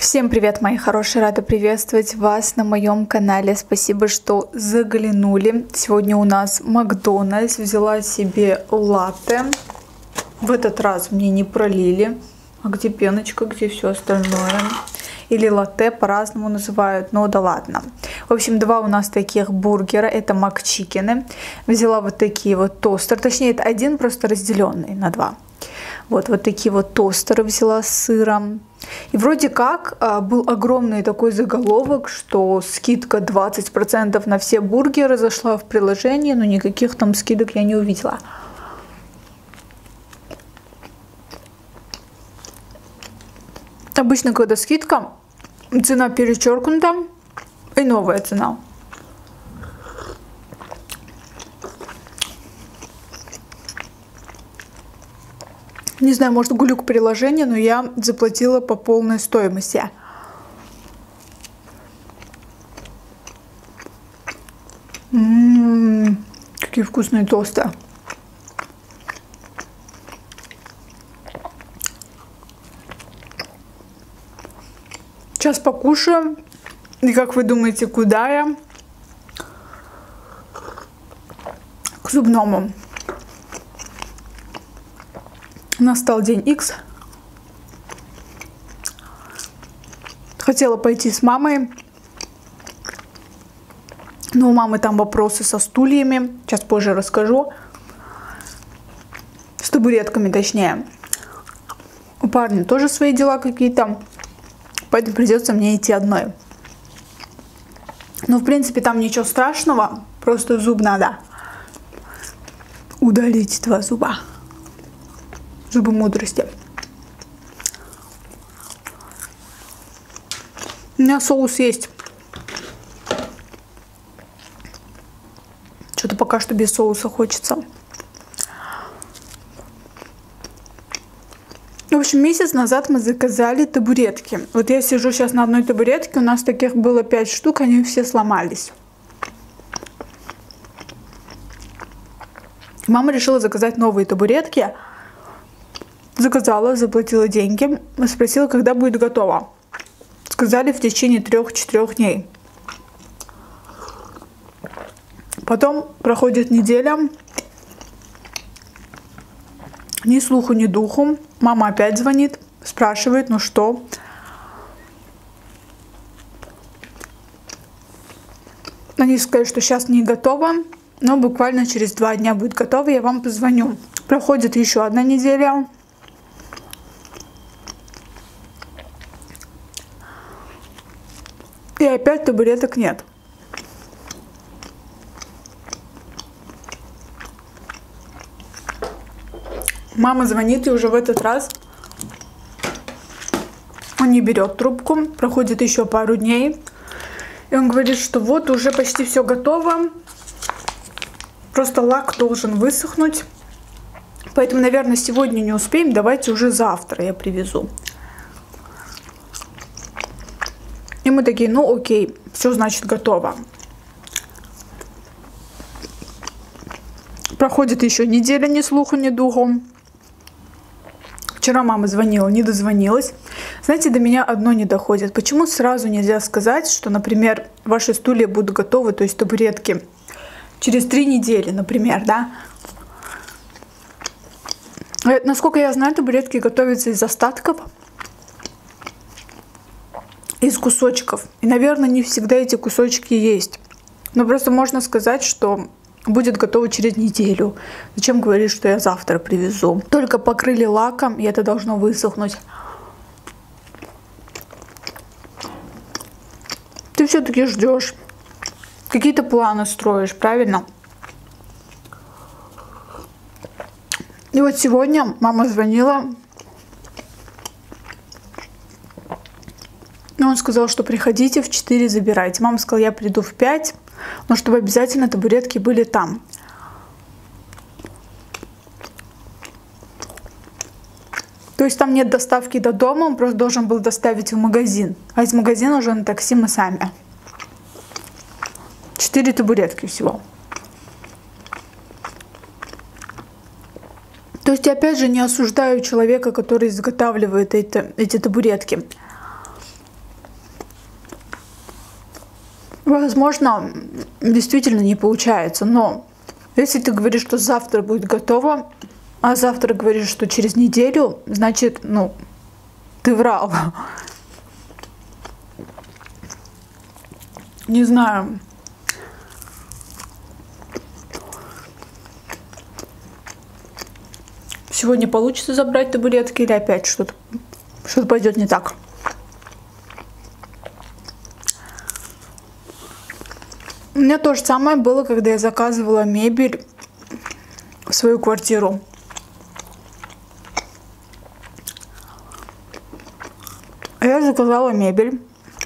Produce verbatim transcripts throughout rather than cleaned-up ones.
Всем привет, мои хорошие! Рада приветствовать вас на моем канале. Спасибо, что заглянули. Сегодня у нас Макдональдс. Взяла себе латте. В этот раз мне не пролили. А где пеночка, где все остальное? Или латте по-разному называют, но да ладно. В общем, два у нас таких бургера. Это макчикены. Взяла вот такие вот тостеры. Точнее, это один просто разделенный на два. Вот, вот такие вот тостеры взяла с сыром. И вроде как а, был огромный такой заголовок, что скидка двадцать процентов на все бургеры зашла в приложение, но никаких там скидок я не увидела. Обычно, когда скидка, цена перечеркнута и новая цена. Не знаю, может, глюк приложения, но я заплатила по полной стоимости. М-м-м, какие вкусные тосты. Сейчас покушаю. И как вы думаете, куда я? К зубному. Настал день Икс. Хотела пойти с мамой, но у мамы там вопросы со стульями. Сейчас позже расскажу. С табуретками, точнее. У парня тоже свои дела какие-то, поэтому придется мне идти одной. Но в принципе там ничего страшного, просто зуб надо удалить, два зуба. Зубы мудрости. У меня соус есть. Что-то пока что без соуса хочется. В общем, месяц назад мы заказали табуретки. Вот я сижу сейчас на одной табуретке. У нас таких было пять штук, они все сломались. Мама решила заказать новые табуретки. Заказала, заплатила деньги, спросила, когда будет готово. Сказали, в течение трех-четырех дней. Потом проходит неделя. Ни слуху, ни духу. Мама опять звонит, спрашивает, ну что. Они сказали, что сейчас не готово, но буквально через два дня будет готово, я вам позвоню. Проходит еще одна неделя. И опять табуреток нет. Мама звонит, и уже в этот раз он не берет трубку. Проходит еще пару дней. И он говорит, что вот уже почти все готово. Просто лак должен высохнуть. Поэтому, наверное, сегодня не успеем. Давайте уже завтра я привезу. И мы такие, ну окей, все значит готово. Проходит еще неделя, ни слуху, ни духу. Вчера мама звонила, не дозвонилась. Знаете, до меня одно не доходит. Почему сразу нельзя сказать, что, например, ваши стулья будут готовы, то есть табуретки, через три недели, например, да? Насколько я знаю, табуретки готовятся из остатков. Из кусочков. И, наверное, не всегда эти кусочки есть. Но просто можно сказать, что будет готово через неделю. Зачем говорить, что я завтра привезу? Только покрыли лаком, и это должно высохнуть. Ты все-таки ждешь. Какие-то планы строишь, правильно? И вот сегодня мама звонила. Но он сказал, что приходите в четыре забирайте. Мама сказала, я приду в пять, но чтобы обязательно табуретки были там. То есть там нет доставки до дома, он просто должен был доставить в магазин. А из магазина уже на такси мы сами. Четыре табуретки всего. То есть, опять же, не осуждаю человека, который изготавливает эти, эти табуретки. Возможно, действительно не получается, но если ты говоришь, что завтра будет готово, а завтра говоришь, что через неделю, значит, ну, ты врал. Не знаю. Сегодня получится забрать табуретки или опять что-то что-то пойдет не так? У меня то же самое было, когда я заказывала мебель в свою квартиру. Я заказала мебель.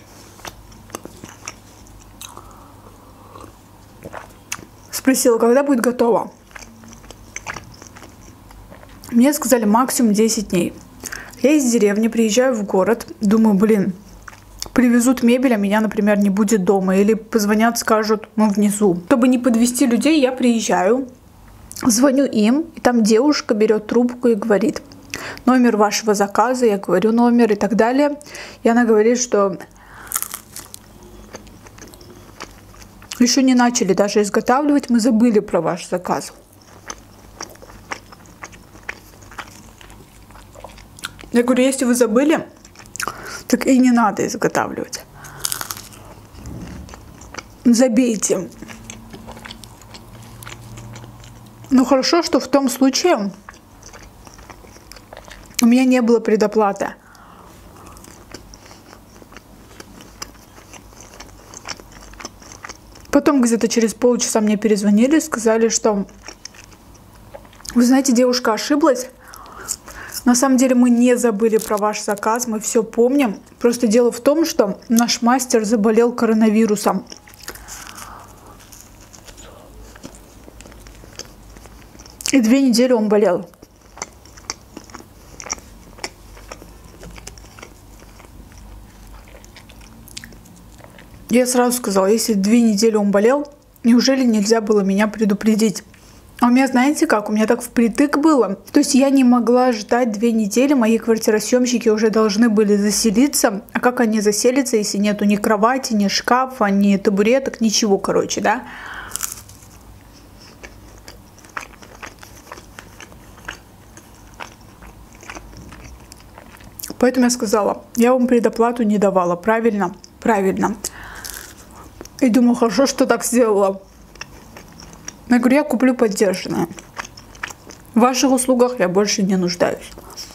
Спросила, когда будет готово. Мне сказали максимум десять дней. Я из деревни приезжаю в город, думаю, блин, привезут мебель, а меня, например, не будет дома. Или позвонят, скажут, мы внизу. Чтобы не подвести людей, я приезжаю, звоню им, и там девушка берет трубку и говорит, номер вашего заказа, я говорю номер и так далее. И она говорит, что еще не начали даже изготавливать, мы забыли про ваш заказ. Я говорю, если вы забыли, так и не надо изготавливать. Забейте. Но хорошо, что в том случае у меня не было предоплаты. Потом где-то через полчаса мне перезвонили, сказали, что, вы знаете, девушка ошиблась. На самом деле мы не забыли про ваш заказ, мы все помним. Просто дело в том, что наш мастер заболел коронавирусом. И две недели он болел. Я сразу сказала, если две недели он болел, неужели нельзя было меня предупредить? А у меня, знаете как, у меня так впритык было. То есть я не могла ждать две недели, мои квартиросъемщики уже должны были заселиться. А как они заселятся, если нету ни кровати, ни шкафа, ни табуреток, ничего, короче, да? Поэтому я сказала, я вам предоплату не давала, правильно? Правильно. И думаю, хорошо, что так сделала. Я говорю, я куплю поддержанное. В ваших услугах я больше не нуждаюсь.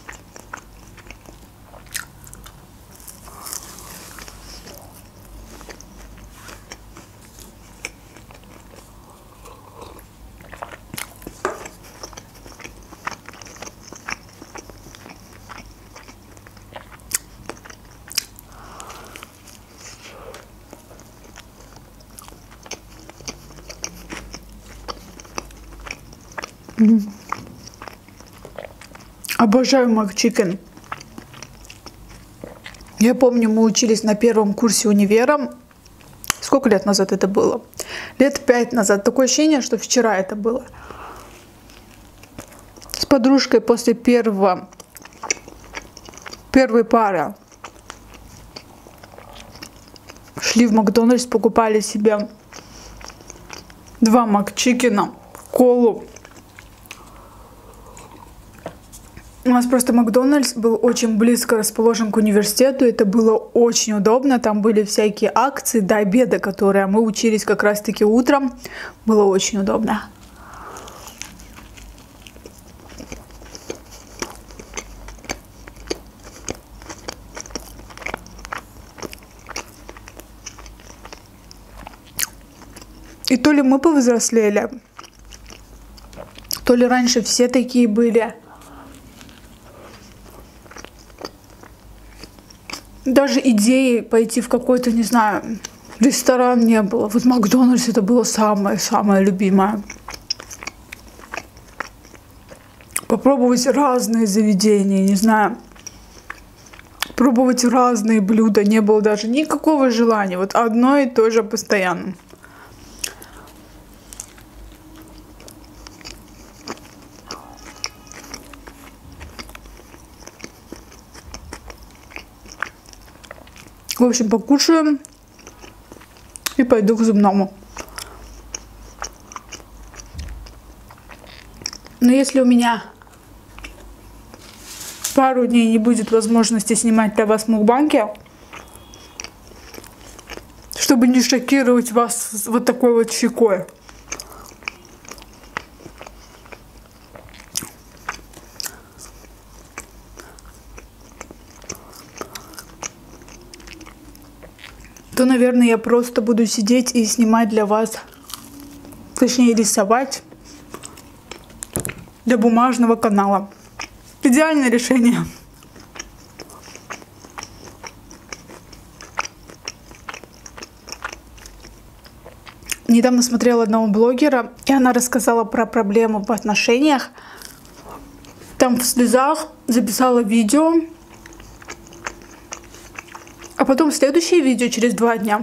Обожаю макчикен. Я помню, мы учились на первом курсе универа. Сколько лет назад это было? Лет пять назад. Такое ощущение, что вчера это было. С подружкой после первого, первой пары шли в Макдональдс, покупали себе два макчикена, колу. У нас просто Макдональдс был очень близко расположен к университету. Это было очень удобно. Там были всякие акции до обеда, которые мы учились как раз-таки утром. Было очень удобно. И то ли мы повзрослели, то ли раньше все такие были. Даже идеи пойти в какой-то, не знаю, ресторан не было. Вот Макдональдс это было самое-самое любимое. Попробовать разные заведения, не знаю. Пробовать разные блюда. Не было даже никакого желания. Вот одно и то же постоянно. В общем, покушаем и пойду к зубному. Но если у меня пару дней не будет возможности снимать для вас мукбанги, чтобы не шокировать вас вот такой вот щекой, то, наверное, я просто буду сидеть и снимать для вас, точнее рисовать для бумажного канала. Идеальное решение. Недавно смотрела одного блогера, и она рассказала про проблемы в отношениях. Там в слезах записала видео, а потом следующее видео через два дня.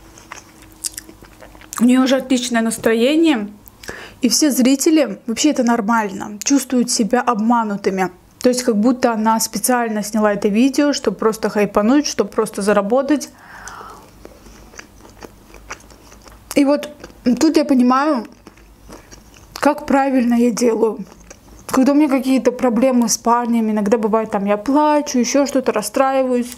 У нее уже отличное настроение, и все зрители, вообще это нормально, чувствуют себя обманутыми. То есть как будто она специально сняла это видео, чтобы просто хайпануть, чтобы просто заработать. И вот тут я понимаю, как правильно я делаю. Когда у меня какие-то проблемы с парнем, иногда бывает там я плачу, еще что-то, расстраиваюсь.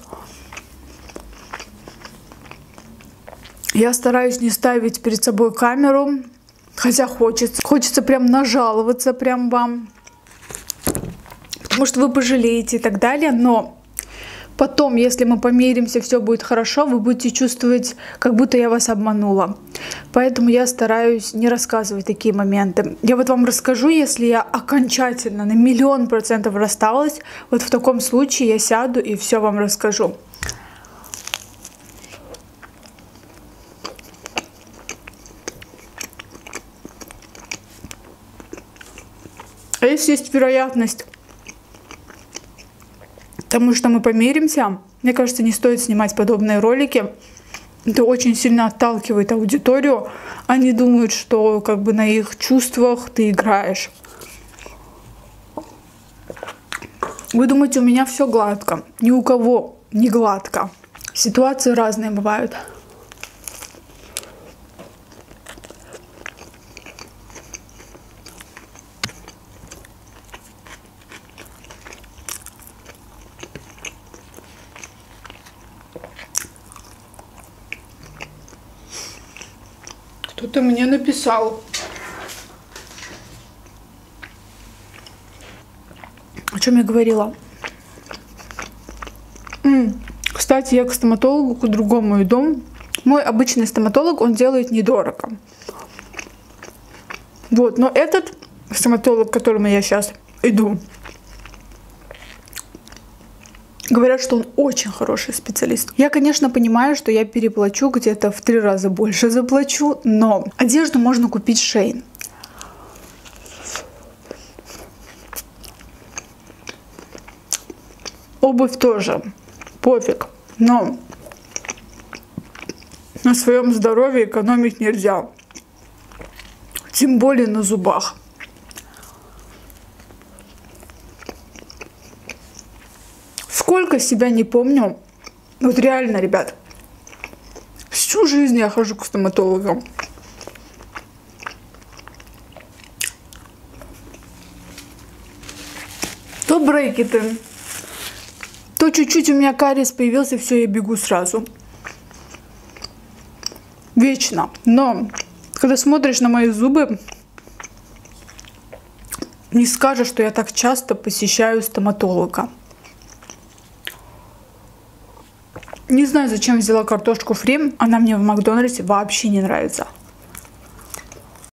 Я стараюсь не ставить перед собой камеру, хотя хочется. Хочется прям нажаловаться прям вам, потому что вы пожалеете и так далее. Но потом, если мы помиримся, все будет хорошо, вы будете чувствовать, как будто я вас обманула. Поэтому я стараюсь не рассказывать такие моменты. Я вот вам расскажу, если я окончательно на миллион процентов рассталась, вот в таком случае я сяду и все вам расскажу. А если есть вероятность тому, что мы помиримся, мне кажется, не стоит снимать подобные ролики. Это очень сильно отталкивает аудиторию. Они думают, что как бы на их чувствах ты играешь. Вы думаете, у меня все гладко? Ни у кого не гладко. Ситуации разные бывают. Кто-то мне написал. О чем я говорила? М-м. Кстати, я к стоматологу, к другому иду. Мой обычный стоматолог, он делает недорого. Вот, но этот стоматолог, к которому я сейчас иду, говорят, что он очень хороший специалист. Я, конечно, понимаю, что я переплачу, где-то в три раза больше заплачу, но одежду можно купить Shein. Обувь тоже. Пофиг. Но на своем здоровье экономить нельзя. Тем более на зубах. Сколько себя не помню, вот реально, ребят, всю жизнь я хожу к стоматологам. То брекеты, то чуть-чуть у меня кариес появился, все, я бегу сразу. Вечно. Но когда смотришь на мои зубы, не скажешь, что я так часто посещаю стоматолога. Не знаю, зачем взяла картошку фри. Она мне в Макдональдсе вообще не нравится.